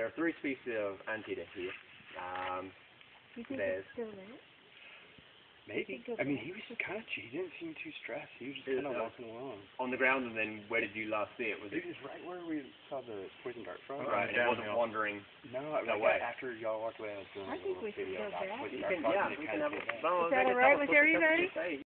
there are 3 species of anteater here. You think There's it's still there? Maybe. I mean, he was just kind of, he didn't seem too stressed. He was just kind of walking along. on the ground, and then where did you last see it? Was It was right where we saw the poison dart from. right, and it wasn't wandering. No, way. after y'all walked away, I was doing I think we should go back. Yeah, we can have a Is that alright with everybody?